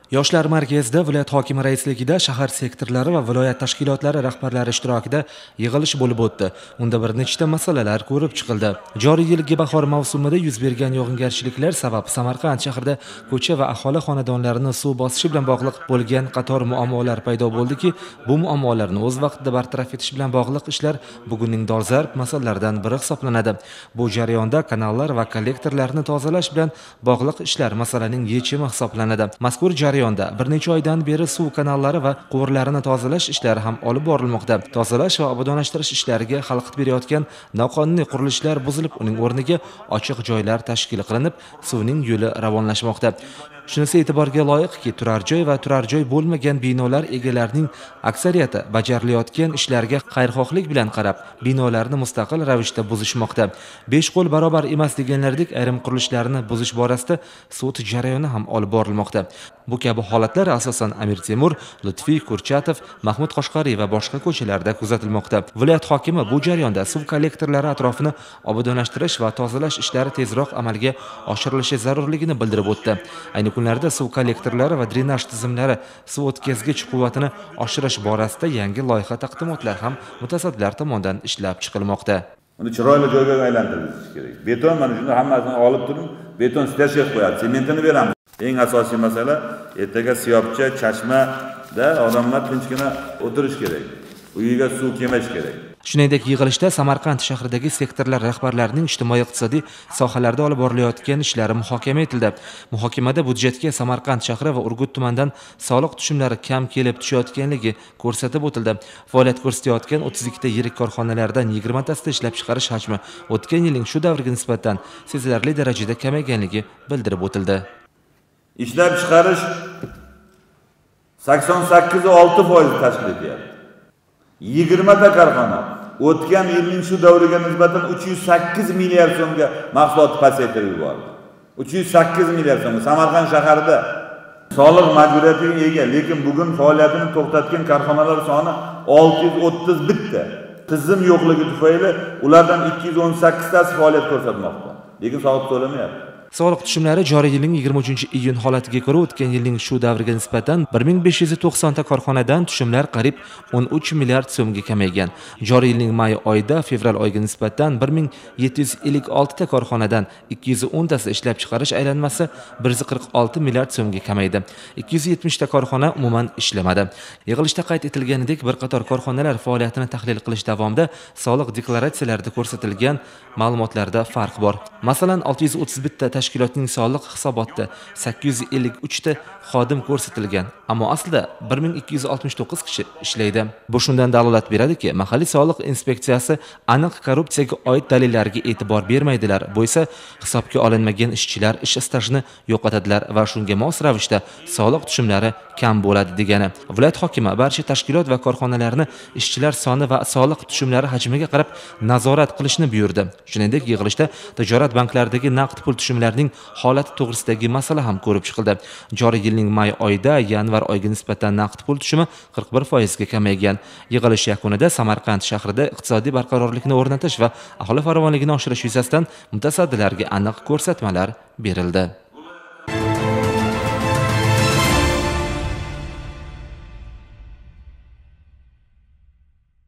Yoshlar markazida viloyat hokimi raisligida shahar sektorlari va viloyat tashkilotlari rahbarlari ishtirokida yig'ilish bo'lib o'tdi. Unda bir nechta masalalar ko'rib chiqildi. Joriy yilgi bahor mavsumida yuz bergan yog'ingarchiliklar sabab Samarqand shahrida ko'cha va aholi xonadonlarini suv bosishi bilan bog'liq bo'lgan qator muammolar paydo bo'ldiki, bu muammolarni o'z vaqtida bartaraf etish bilan bog'liq ishlar bugunning dolzarb masalalardan biri hisoblanadi. Bu jarayonda kanallar va kollektorlarni tozalash bilan bog'liq ishlar masalaning yechimi hisoblanadi. Mazkur jarayonda bir necha oydan beri suv kanallari va quvurlarini tozalash ishlari ham olib borilmoqda. Tozalash va obodonlashtirish ishlariga xalaqit berayotgan noqonuniy qurilishlar buzilib, uning o'rniga ochiq joylar tashkil qilinib, suvning yo'li ravonlashmoqda. Shunisi e'tiborga loyiqki, turar joy va turar joy bo'lmagan binolar egalarining aksariyati bajarilayotgan ishlarga xayrixohlik bilan qarab, binolarni mustaqil ravishda buzishmoqda. Besh qo'l barobar emas deganlardek ayrim qurilishlarni buzish borasida sud jarayoni ham olib borilmoqda. Bu kabi holatlar asosan Amir Temur, Lutfiy Kurchatov, Mahmud Qoshqariy va boshqa ko'chalarda kuzatilmoqda. Viloyat hokimi bu jarayonda suv kollektorlari atrofini obodonlashtirish va tozalash ishlari tezroq amalga oshirilishi zarurligini bildirib o'tdi. Ayni kunlarda suv kollektorlari va drenaj tizimlari suv o'tkazgich quvvatini oshirish borasida yangi loyiha taqdimotlar ham mutasaddilar tomonidan ishlab chiqilmoqda. Uni chiroyli joyga aylantirish kerak. Beton mana shunda hammasini olib turib, beton stashka qo'yadi, sementini beramiz. Eng asosiy masala ertaga Siyobcha, Chashmada odamlar tinchgina o'tirish kerak. Uyiga suv kelmash kerak. Shuningdek, yig'ilishda Samarqand shahridagi sektorlar rahbarlarining ijtimoiy-iqtisodiy sohalarda olib borilayotgan ishlari muhokama etildi. Muhokamada budjetga Samarqand shahri va Urgut tumanidan soliq tushumlari kam kelib tushayotganligi ko'rsatib o'tildi. Faoliyat ko'rsatayotgan 32 ta yirik korxonalardan 20 tasida ishlab chiqarish hajmi o'tgan yilning shu davriga nisbatan sezilarli darajada kamayganligi bildirib o'tildi. Ishlab chiqarish 88.6% tashkil etyapti. 20 ta korxona o'tgan yilning shu davriga nisbatan 308 milliard so'mga mahsulotni pasaytirib yubordi. 308 milliard so'm Samarqand shahrida soliq majburiyatiga ega, lekin bugun faoliyatini to'xtatgan korxonalar soni 631 ta. Tizim yo'qligi tufayli ulardan 218 tasi faoliyat ko'rsatmoqda, lekin soliq to'lamayapti. Soliq tushumlari joriy yilning 23-iyun holatiga ko'ra o'tgan yilning shu davriga nisbatan 1590 ta korxonadan tushumlar qariyb 13 milliard so'mga kamaygan. Joriy yilning may oyida fevral oyiga nisbatan 1756 ta korxonadan 210 tasi ishlab chiqarish aylanmasi 146 milliard so'mga kamaydi. 270 ta korxona umuman ishlamadi. Yig'ilishda qayd etilganidek, bir qator korxonalar faoliyatini tahlil qilish davomida soliq deklaratsiyalarida ko'rsatilgan ma'lumotlarda farq bor. Masalan, 631 ta tashkilotning soliq hisobotida 853 ta xodim ko'rsatilgan, ammo aslida 1269 kishi ishlaydi. Bu shundan dalolat beradiki, mahalliy soliq inspeksiyasi aniq korrupsiyaga oid dalillarga e'tibor bermaydilar. Bu esa hisobga olinmagan ishchilar ish stajini yo'qotadilar va shunga mos ravishda soliq tushumlari kam bo'ladi degani. Viloyat hokimi barcha tashkilot va korxonalarni ishchilar soni va soliq tushumlari hajmiga qarab nazorat qilishni buyurdi. Shuningdek, yig'ilishda tijorat banklaridagi naqd pul tushumlarining holati to'g'risidagi masala ham ko'rib chiqildi. Joriy yilning may oyida yanvar oyiga nisbatan naqd pul tushumi 41% ga kamaygan. Yig'ilish yakunida Samarqand shahrida iqtisodiy barqarorlikni o'rnatish va aholi farovonligini oshirish yuzasidan mutasaddilarga aniq ko'rsatmalar berildi.